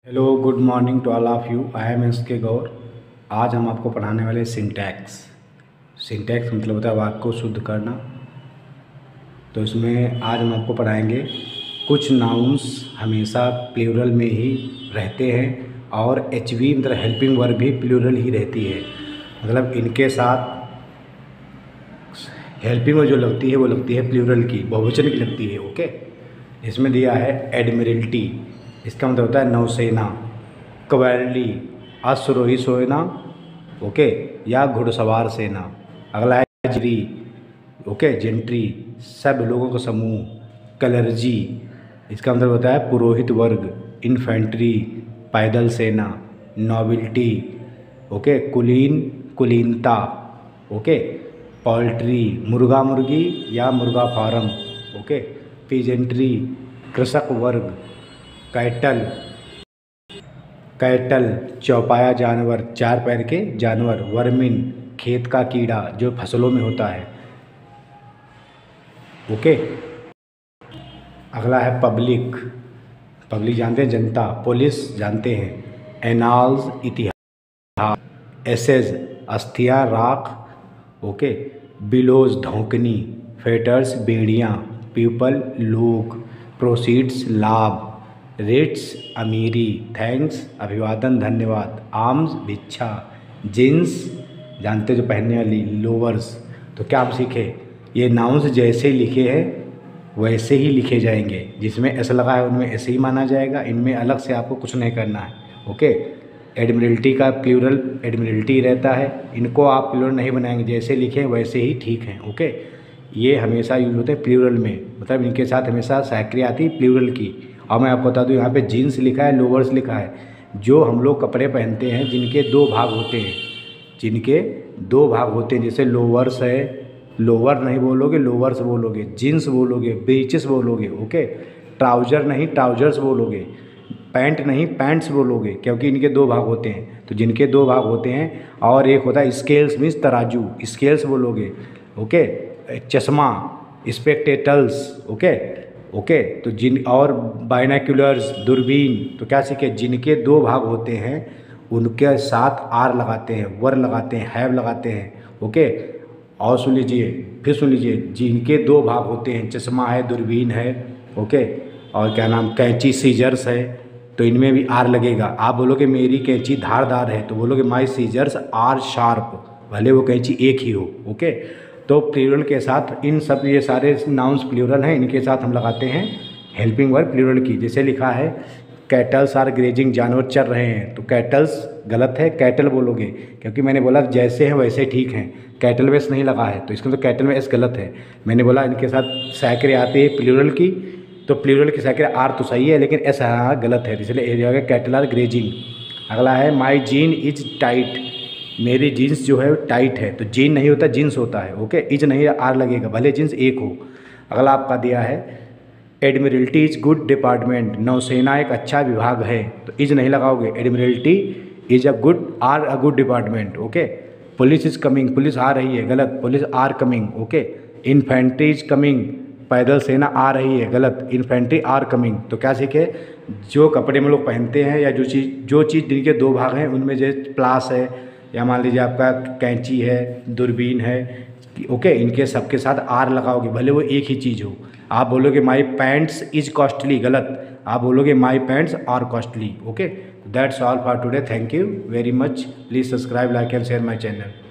Hello, good morning to all of you. I am S K Gaur. आज हम आपको पढ़ाने वाले सिंटैक्स। सिंटैक्स मतलब होता है वाक्य को शुद्ध करना। तो इसमें आज हम आपको पढ़ाएंगे कुछ नाउन्स हमेशा प्लूरल में ही रहते हैं और एचवी मतलब हेल्पिंग वर्ब भी प्लूरल ही रहती है। मतलब इनके साथ हेल्पिंग वर्ब जो लगती है वो लगती है प्लूरल की, बहुवचन की लगती है। ओके, इसमें दिया है एडमिरल्टी, इसका मतलब होता है नौसेना। कवैलरी, अश्वरोही सेना, ओके, या घुड़सवार सेना। अगला है जरी, ओके, जेंट्री, सब लोगों का समूह। कलर्जी, इसका मतलब होता है पुरोहित वर्ग। इन्फेंट्री, पैदल सेना। नोबिलिटी, ओके, कुलीन, कुलीनता, ओके। पोल्ट्री, मुर्गा मुर्गी या मुर्गा फार्म, ओके। पीजेंट्री, कृषक वर्ग। कैटल, कैटल चौपाया जानवर, चार पैर के जानवर। वर्मिन, खेत का कीड़ा जो फसलों में होता है, ओके। अगला है पब्लिक, पब्लिक जानते हैं जनता। पुलिस जानते हैं। एनाल्स इतिहास। एसेज अस्थियां राख, ओके। बिलोज धौंकनी। फेटर्स बेड़ियाँ। पीपल लोग। प्रोसीड्स लाभ। रेट्स अमीरी। थैंक्स अभिवादन धन्यवाद। आर्म्स भिक्षा। जीन्स जानते जो पहनने वाली। लोअर्स। तो क्या हम सीखे, ये नाउन्स जैसे लिखे हैं वैसे ही लिखे जाएंगे। जिसमें एस लगा है उनमें ऐसे ही माना जाएगा, इनमें अलग से आपको कुछ नहीं करना है। ओके, एडमिरल्टी का प्लूरल एडमिरल्टी रहता है, इनको आप प्लूरल नहीं बनाएंगे, जैसे लिखे वैसे ही ठीक हैं। ओके, ये हमेशा यूज होते हैं प्लूरल में, मतलब इनके साथ हमेशा साइक्रिया आती है प्लूरल की। और मैं आपको बता दूं यहाँ पे जीन्स लिखा है, लोअर्स लिखा है। जो हम लोग कपड़े पहनते हैं जिनके दो भाग होते हैं, जिनके दो भाग होते हैं, जैसे लोअर्स है, लोअर नहीं बोलोगे लोअर्स बोलोगे। जीन्स बोलोगे ब्रीचेस बोलोगे, ओके। ट्राउजर नहीं ट्राउजर्स बोलोगे। पैंट नहीं पैंट्स बोलोगे, क्योंकि इनके दो भाग होते हैं। तो जिनके दो भाग होते हैं, और एक होता है स्केल्स मीन्स तराजू, स्केल्स बोलोगे, ओके। चश्मा स्पेक्टेकल्स, ओके ओके। तो जिन और बाइनोक्यूलर्स दूरबीन। तो क्या सीखे, जिनके दो भाग होते हैं उनके साथ आर लगाते हैं, वर लगाते हैं, हैव लगाते हैं, ओके। और सुन लीजिए, फिर सुन लीजिए, जिनके दो भाग होते हैं, चश्मा है, दूरबीन है, ओके, और क्या नाम कैंची सीजर्स है, तो इनमें भी आर लगेगा। आप बोलोगे मेरी कैंची धारदार है, तो बोलोगे माई सीजर्स आर शार्प, भले वो कैंची एक ही हो, ओके। तो प्लूरल के साथ इन सब ये सारे नाउन्स प्लूरल हैं, इनके साथ हम लगाते हैं हेल्पिंग वर्ब प्लूरल की। जैसे लिखा है कैटल्स आर ग्रेजिंग, जानवर चर रहे हैं, तो कैटल्स गलत है, कैटल बोलोगे, क्योंकि मैंने बोला जैसे हैं वैसे ठीक हैं, कैटल में एस नहीं लगा है, तो इसका तो कैटल में एस गलत है। मैंने बोला इनके साथ साइक्रे आती है प्लूरल की, तो प्लूरल की साइक्रे आर तो सही है, लेकिन एस गलत है, इसलिए ए जाएगा कैटल आर ग्रेजिंग। अगला है माई जीन इज टाइट, मेरी जीन्स जो है टाइट है, तो जीन नहीं होता जीन्स होता है, ओके। इज नहीं आर लगेगा, भले जीन्स एक हो। अगला आपका दिया है एडमिरल्टी इज गुड डिपार्टमेंट, नौसेना एक अच्छा विभाग है, तो इज नहीं लगाओगे, admiralty is a good department, okay. Police is coming, police आ रही है, गलत, police are coming, okay. Infantry is coming, पैदल सेना आ रही है, गलत, इन्फेंट्री आर कमिंग। तो क्या सीखे, जो कपड़े में लोग पहनते हैं या जो चीज़ जिनके दो भाग हैं उनमें जैसे प्लास है, या मान लीजिए आपका कैंची है, दूरबीन है, ओके, इनके सबके साथ आर लगाओगे, भले वो एक ही चीज़ हो। आप बोलोगे माई पैंट्स इज कॉस्टली, गलत, आप बोलोगे my pants are costly, okay. That's all for today, thank you very much. Please subscribe, like and share my channel.